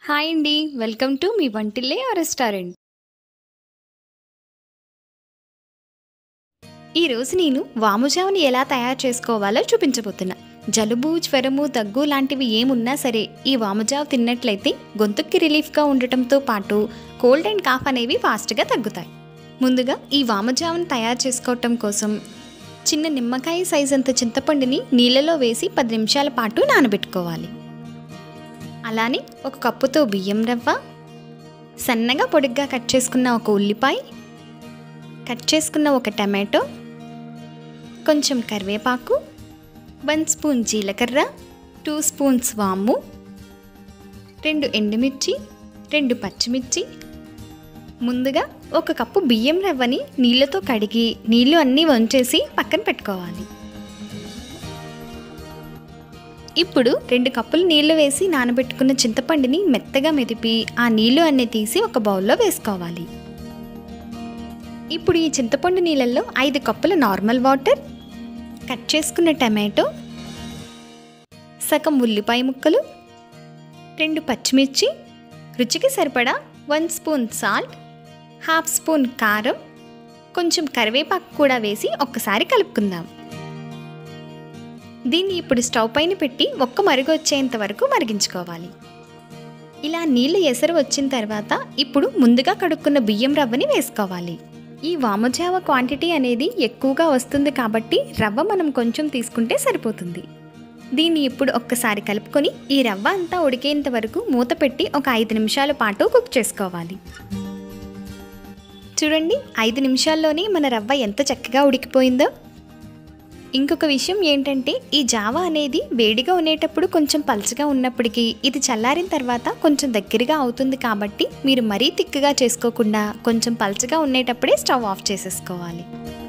Hi అండి. Welcome to మీ వంటిల్లే రెస్టారెంట్. ఈరోజు నేను వాముజాముని ఎలా తయారు చేసుకోవాలో చూపించబోతున్నా. జలుబు, జ్వరము, దగ్గు లాంటివి ఏమున్నా సరే ఈ వాముజావు తిన్నట్లయితే గొంతుకి రిలీఫ్గా ఉండటంతో పాటు కోల్డ్ అండ్ కాఫ్ అనేవి ఫాస్ట్గా తగ్గుతాయి. ముందుగా ఈ వాముజావుని తయారు చేసుకోవటం కోసం చిన్న నిమ్మకాయ సైజ్ అంత చింతపండుని నీళ్ళలో వేసి 10 నిమిషాల పాటు నానబెట్టుకోవాలి. అలానే ఒక కప్పుతో బియ్యం రవ్వ, సన్నగా పొడిగ్గా కట్ చేసుకున్న ఒక ఉల్లిపాయ, కట్ చేసుకున్న ఒక టమాటో, కొంచెం కరివేపాకు, 1 స్పూన్ జీలకర్ర, 2 స్పూన్స్ వాము, 2 ఎండుమిర్చి, 2 పచ్చిమిర్చి. ముందుగా ఒక కప్పు బియ్యం రవ్వని నీళ్ళతో కడిగి నీళ్ళు అన్నీ వంచేసి పక్కన పెట్టుకోవాలి. ఇప్పుడు 2 కప్పులు నీళ్లు వేసి నానబెట్టుకున్న చింతపండుని మెత్తగా మెదిపి ఆ నీళ్లు అన్నీ తీసి ఒక బౌల్లో వేసుకోవాలి. ఇప్పుడు ఈ చింతపండు నీళ్ళల్లో 5 కప్పుల నార్మల్ వాటర్, కట్ చేసుకున్న టమాటో, సగం ఉల్లిపాయ ముక్కలు, 2 పచ్చిమిర్చి, రుచికి సరిపడా 1 స్పూన్ సాల్ట్, 1/2 స్పూన్ కారం, కొంచెం కరివేపాకు కూడా వేసి ఒక్కసారి కలుపుకుందాం. దీన్ని ఇప్పుడు స్టవ్ పైన పెట్టి ఒక్క మరుగు వచ్చేంత వరకు మరిగించుకోవాలి. ఇలా నీళ్ళు ఎసరు వచ్చిన తర్వాత ఇప్పుడు ముందుగా కడుక్కున్న బియ్యం రవ్వని వేసుకోవాలి. ఈ వాముజావ క్వాంటిటీ అనేది ఎక్కువగా వస్తుంది కాబట్టి రవ్వ మనం కొంచెం తీసుకుంటే సరిపోతుంది. దీన్ని ఇప్పుడు ఒక్కసారి కలుపుకొని ఈ రవ్వ అంతా ఉడికేంత వరకు మూత పెట్టి ఒక 5 నిమిషాల పాటు కుక్ చేసుకోవాలి. చూడండి, 5 నిమిషాల్లోనే మన రవ్వ ఎంత చక్కగా ఉడికిపోయిందో. ఇంకొక విషయం ఏంటంటే ఈ జావా అనేది వేడిగా ఉండేటప్పుడు కొంచెం పలచగా ఉన్నప్పటికీ ఇది చల్లారిన తర్వాత కొంచెం దగ్గరగా అవుతుంది కాబట్టి మీరు మరీ తిక్కుగా చేసుకోకుండా కొంచెం పలచగా ఉండేటప్పుడే స్టవ్ ఆఫ్ చేసేసుకోవాలి.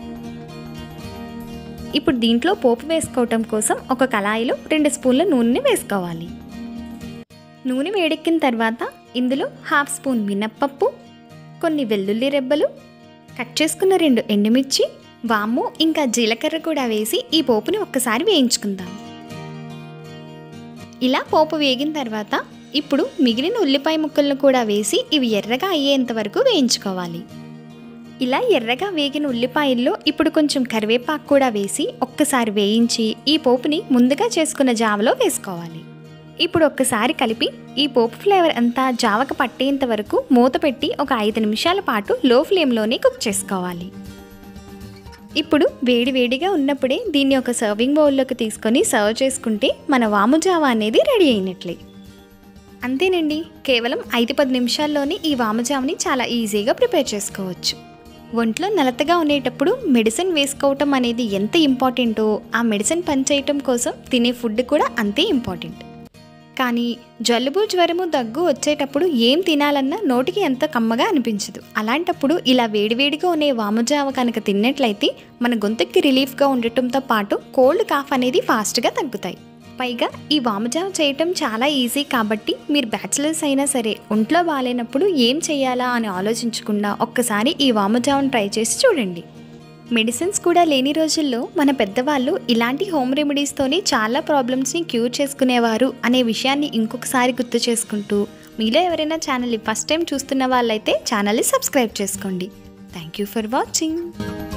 ఇప్పుడు దీంట్లో పోపు వేసుకోవటం కోసం ఒక కళాయిలో 2 స్పూన్ల నూనెని వేసుకోవాలి. నూనె వేడెక్కిన తర్వాత ఇందులో 1/2 స్పూన్ మినప్పప్పు, కొన్ని వెల్లుల్లి రెబ్బలు, కట్ చేసుకున్న 2 ఎండుమిర్చి, వాము ఇంకా జీలకర్ర కూడా వేసి ఈ పోపుని ఒక్కసారి వేయించుకుందాం. ఇలా పోపు వేగిన తర్వాత ఇప్పుడు మిగిలిన ఉల్లిపాయ ముక్కలను కూడా వేసి ఇవి ఎర్రగా అయ్యేంత వరకు వేయించుకోవాలి. ఇలా ఎర్రగా వేగిన ఉల్లిపాయల్లో ఇప్పుడు కొంచెం కరివేపాకు కూడా వేసి ఒక్కసారి వేయించి ఈ పోపుని ముందుగా చేసుకున్న జావలో వేసుకోవాలి. ఇప్పుడు ఒక్కసారి కలిపి ఈ పోపు ఫ్లేవర్ అంతా జావకు పట్టేంత వరకు మూత పెట్టి ఒక 5 నిమిషాల పాటు లో ఫ్లేమ్లోనే కుక్ చేసుకోవాలి. ఇప్పుడు వేడివేడిగా ఉన్నప్పుడే దీన్ని ఒక సర్వింగ్ బౌల్లోకి తీసుకొని సర్వ్ చేసుకుంటే మన వాముజావా అనేది రెడీ అయినట్లే. అంతేనండి, కేవలం 5-10 నిమిషాల్లోనే ఈ వాముజావని చాలా ఈజీగా ప్రిపేర్ చేసుకోవచ్చు. ఒంట్లో నలతగా ఉండేటప్పుడు మెడిసిన్ వేసుకోవటం అనేది ఎంత ఇంపార్టెంటో ఆ మెడిసిన్ పనిచేయటం కోసం తినే ఫుడ్ కూడా అంతే ఇంపార్టెంట్. కానీ జలుబు, జ్వరము, దగ్గు వచ్చేటప్పుడు ఏం తినాలన్నా నోటికి ఎంత కమ్మగా అనిపించదు. అలాంటప్పుడు ఇలా వేడివేడిగా ఉండే వాముజావ కనుక తిన్నట్లయితే మన గొంతుకి రిలీఫ్గా ఉండటంతో పాటు కోల్డ్ కాఫ్ అనేది ఫాస్ట్గా తగ్గుతాయి. పైగా ఈ వాముజావ చేయటం చాలా ఈజీ కాబట్టి మీరు బ్యాచిలర్స్ అయినా సరే ఒంట్లో బాగాలేనప్పుడు ఏం చేయాలా అని ఆలోచించకుండా ఒక్కసారి ఈ వాముజావను ట్రై చేసి చూడండి. మెడిసిన్స్ కూడా లేని రోజుల్లో మన పెద్దవాళ్ళు ఇలాంటి హోమ్ రెమెడీస్తోనే చాలా ప్రాబ్లమ్స్ని క్యూర్ చేసుకునేవారు అనే విషయాన్ని ఇంకొకసారి గుర్తు చేసుకుంటూ మీలో ఎవరైనా ఛానల్ని ఫస్ట్ టైం చూస్తున్న వాళ్ళైతే ఛానల్ని సబ్స్క్రైబ్ చేసుకోండి. Thank you for watching.